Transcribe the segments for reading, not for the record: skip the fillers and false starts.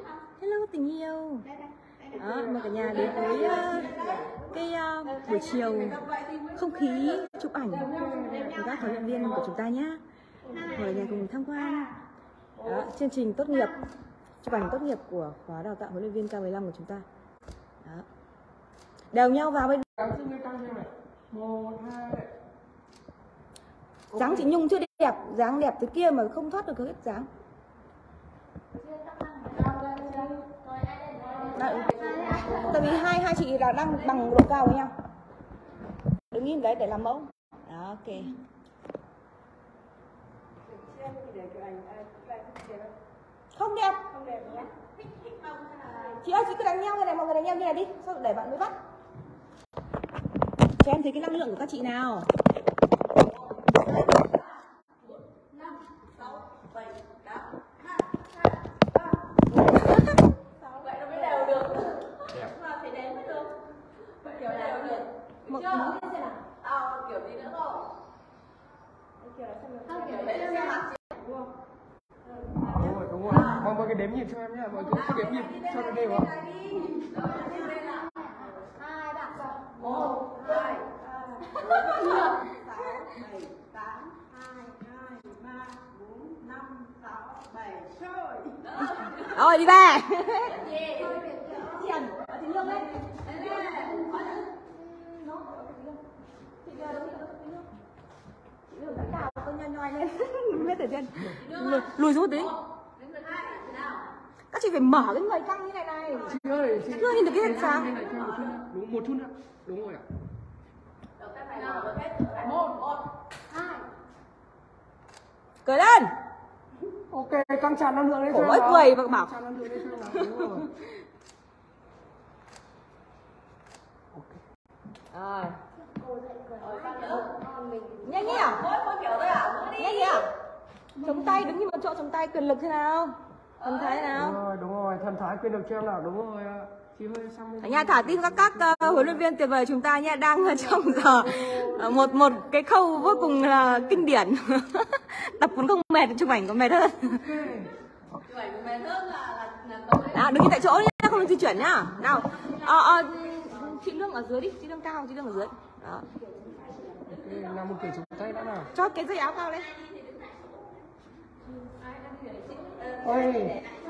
Hello tình yêu. Đó, mời cả nhà đến với cái buổi chiều không khí chụp ảnh của các huấn luyện viên của chúng ta nhé. Mời nhà cùng tham quan. Đó, chương trình tốt nghiệp, chụp ảnh tốt nghiệp của khóa đào tạo huấn luyện viên K15 của chúng ta. Đó. Đều nhau vào bên. Dáng chị Nhung chưa đẹp, dáng đẹp thế kia mà không thoát được cái dáng. Tại vì hai chị là đang bằng độ cao với nhau. Đứng im đấy để làm mẫu. Đó, ok. Không đẹp. Chị ơi, chị cứ đánh nhau như này, mọi người đánh nhau như này đi, sao để bạn mới bắt. Cho em thấy cái năng lượng của các chị nào. 5, 6, 7, 8, 2, 3. Vậy nó mới đều được. Mà phải đếm mới được. Vậy kiểu đều được. Được chưa? Kiểu gì nữa không? Kiểu này xem được. Kiểu đấy là xem mặt chị. Đúng không? Đúng rồi. Mọi người đếm nhịp cho em nhé. Mọi người cứ đếm nhịp cho nó đều ạ. 2 bạn rồi. 1, 2, 3, 4, 5, 6, 7, 8, 2, 2, 3, 4, 5, 6, 7, rồi. Rồi đi về. Tiền, ở Tình Lương đấy. Chị Lương đã cào con nhoi nhoi lên. Biết ở trên. Lùi xuống một tí. Các chị phải mở cái người căng như này này. Chị ơi, chị chưa nhìn được cái sao? Đúng một chút nữa. Đúng rồi ạ. 1, 2. Cười lên. Ok, căng tràn năng lượng đấy. Ôi cười và bảo. Tràn năng lượng đấy xem nào. Đúng rồi. Rồi. Nhanh nhỉ? Nhanh nhỉ? Chống tay, đứng như một chỗ chống tay, quyền lực thế nào? Thần thái nào? Đúng rồi, thần thái quyền lực cho em nào, đúng rồi. Chị hơi xong. Cả nhà thả tim các huấn luyện viên tuyệt vời chúng ta nha, đang trong giờ một cái khâu vô cùng là kinh điển. Tập cũng không mệt, chụp ảnh còn mệt hơn. Nào, đứng tại chỗ nhá, không được di chuyển nhá. Nào. Chị Lương ở dưới đi, chị Lương cao, chị Lương ở dưới. Đó. Làm một kiểu chống tay đã nào. Cho cái dây áo cao lên. Ôi.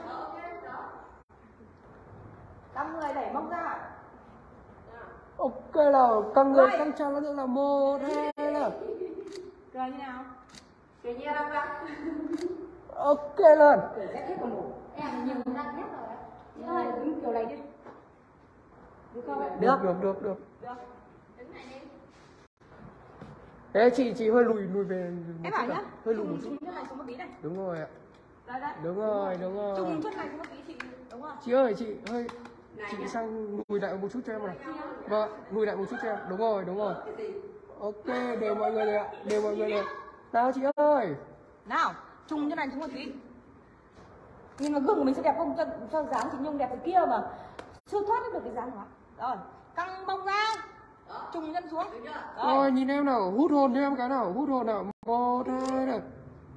Căng người đẩy mông ra. Ok nào, căng người căng tràn năng lượng là 1, 2 nào. Cười như nào? Cười như đâu ra? Ok luôn. Cười rất hết cả mồm. Em nhiều răng nhất rồi đấy. Ơi, đứng kiểu này đi. Được không? Được. Được. Được. Đứng này đi. Thế chị hơi lùi về một em chút. Bảo nhá. Hơi lùi một chút. Chung này xuống một tí này. Đúng rồi ạ. Đây. Đúng rồi. Chung chút này xuống một tí chị. Đúng không? Chị ơi, chị hơi chị sang lùi lại một chút cho em này. Vâng, lùi lại một chút cho em. Đúng rồi. Ok, đều mọi người rồi ạ. Đều mọi người rồi. Nào chị ơi. Nào, chung cái này xuống một tí. Nhưng mà gương của mình sẽ đẹp không, cho dáng chị Nhung đẹp thế kia mà chưa thoát được cái dáng đó. Rồi, căng mông ra. Chung chân xuống. Rồi, nhìn em nào, hút hồn cho em cái nào, hút hồn nào. 1, 2 nào.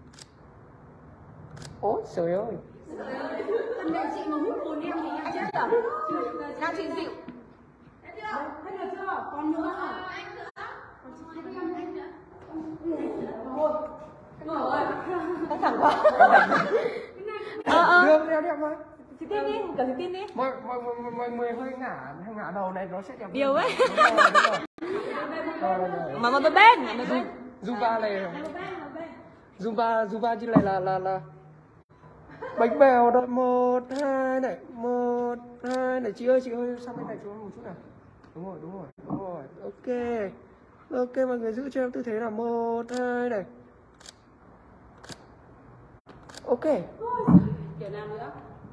Ôi trời ơi. Này chị mà hút hồn em thì em chết rồi. Nào chị dịu. Hết được chưa? Còn nữa hả? Anh nữa. Thôi. Căng thẳng quá. Được, đẹp mà. Chị tin đi, kiểu chị tin đi. Mọi người hơi ngả đầu này nó sẽ đẹp. Điều ấy. Đúng rồi. Mà bên bên. Zumba này. Zumba như này là bánh bèo đó. 1, 2 này, 1, 2 này. Chị ơi sang bên này cho em một chút nào. Đúng rồi. Ok, mọi người giữ cho em tư thế là 1, 2 này. Ok. Kiểu nào nữa?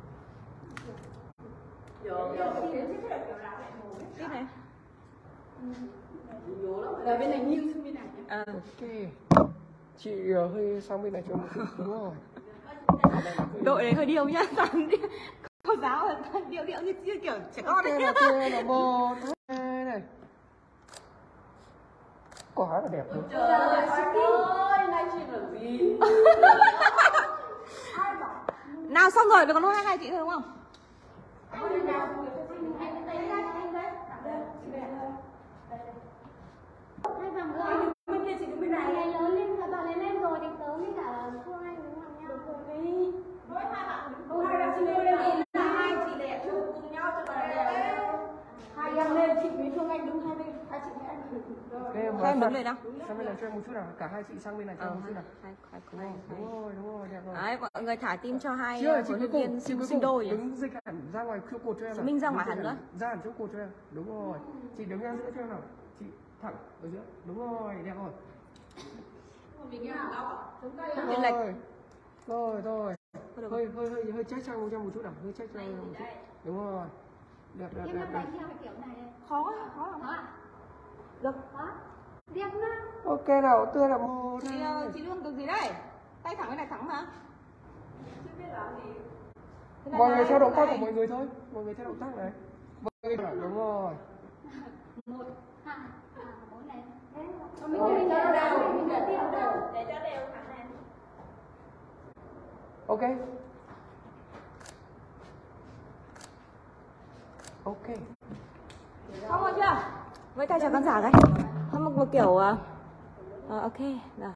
Tiếp này. Là bên này nghiêng sang bên này. Ok. Chị hơi sang bên này cho một chút. Đúng rồi. Đội này hơi điêu nhá. Cô giáo là điêu như kiểu trẻ con đấy. Ok là 1, 2 này. Quá là đẹp luôn. Trời ơi, livestream là gì? Nào xong rồi, còn hai chị thôi đúng không? Hai vòng rồi. Bên kia chị đứng bên này. Này lớn lên, bà lên rồi thì tớ mới cả Phương Anh đứng bằng nhau. Được rồi đi. Mỗi hai bạn chị lên đây là hai chị đẹp chụp cùng nhau cho bà đẹp. Hai em lên, chị với Phương Anh đứng hai bên, hai chị với anh. Ok, Em đứng lên nào. sang bên này cho em một chút nào, cả hai chị sang bên này cho em một chút nào. Đúng rồi. Đấy, mọi người thả tim cho hai Chưa, chị huấn cuối luyện cùng, viên chị cuối sinh cùng đôi. đứng dịch hẳn ra ngoài chỗ cột cho em. Chị Minh ra ngoài hẳn nữa. Ra hẳn chỗ cột cho em. Đúng rồi. Chị đứng ra giữa cho em nào. Chị thẳng ở giữa. Đúng rồi, đẹp rồi. Lên lệch. Rồi. Hơi check cho em một chút nào, hơi check cho em một chút. Đúng rồi. Đẹp. Em đặt đánh theo cái kiểu này đây. Khó à? Được. Đó. Đẹp lắm. Ok nào, tươi là một. Chị Lương được gì đây? Tay thẳng cái này thẳng mà. Mọi người theo động tác của mọi người thôi. Mọi người theo động tác này. Đúng rồi. 1, 2, 4 này. Mình để cho đều, mình để cho đều thẳng này. Ok. Ok. Xong rồi chưa? Với tay chào khán giả cái. Không một kiểu ok. Rồi.